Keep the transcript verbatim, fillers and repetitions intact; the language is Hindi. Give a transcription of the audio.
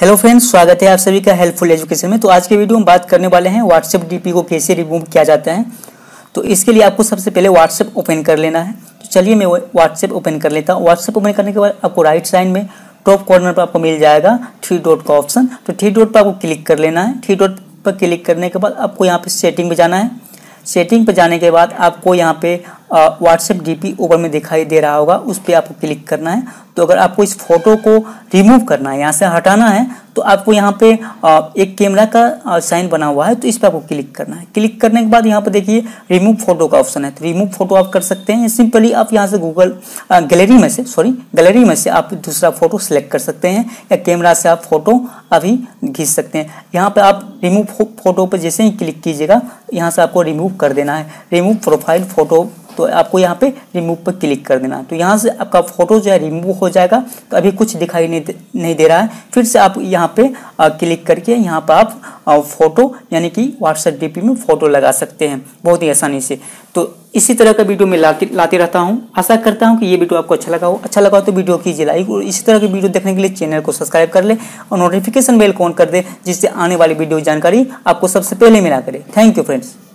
हेलो फ्रेंड्स, स्वागत है आप सभी का हेल्पफुल एजुकेशन में। तो आज के वीडियो में बात करने वाले हैं व्हाट्सएप डीपी को कैसे रिमूव किया जाता है। तो इसके लिए आपको सबसे पहले व्हाट्सएप ओपन कर लेना है। तो चलिए मैं व्हाट्सएप ओपन कर लेता हूँ। व्हाट्सएप ओपन करने के बाद आपको राइट साइड में टॉप कॉर्नर पर आपको मिल जाएगा थ्री डॉट का ऑप्शन। तो थ्री डॉट पर आपको क्लिक कर लेना है। थ्री डॉट पर क्लिक करने के बाद आपको यहाँ पे सेटिंग पे जाना है। सेटिंग पे जाने के बाद आपको यहाँ पे व्हाट्सएप डीपी ऊपर में दिखाई दे रहा होगा, उस पर आपको क्लिक करना है। तो अगर आपको इस फोटो को रिमूव करना है, यहाँ से हटाना है, तो आपको यहाँ पे एक कैमरा का साइन बना हुआ है, तो इस पर आपको क्लिक करना है। क्लिक करने के बाद यहाँ पे देखिए रिमूव फोटो का ऑप्शन है। तो रिमूव फोटो आप कर सकते हैं। सिंपली आप यहाँ से गूगल गैलरी में से सॉरी गैलरी में से आप दूसरा फोटो सेलेक्ट कर सकते हैं, या कैमरा से आप फोटो अभी खींच सकते हैं। यहाँ पे आप रिमूव फोटो पर जैसे ही क्लिक कीजिएगा, यहाँ से आपको रिमूव कर देना है। रिमूव प्रोफाइल फोटो, तो आपको यहाँ पे रिमूव पर क्लिक कर देना है। तो यहाँ से आपका फोटो जो है रिमूव हो जाएगा। तो अभी कुछ दिखाई नहीं दे, नहीं दे रहा है। फिर से आप यहाँ पे आ, क्लिक करके यहाँ पर आप आ, फोटो यानी कि व्हाट्सएप डीपी में फोटो लगा सकते हैं बहुत ही आसानी से। तो इसी तरह का वीडियो मैं लाते लाते रहता हूँ। आशा करता हूँ कि ये वीडियो आपको अच्छा लगा हो। अच्छा लगा हो तो वीडियो कीजिए लाइक, और इसी तरह की वीडियो देखने के लिए चैनल को सब्सक्राइब कर ले और नोटिफिकेशन बेल ऑन कर दे, जिससे आने वाली वीडियो जानकारी आपको सबसे पहले मिला करे। Thank you friends.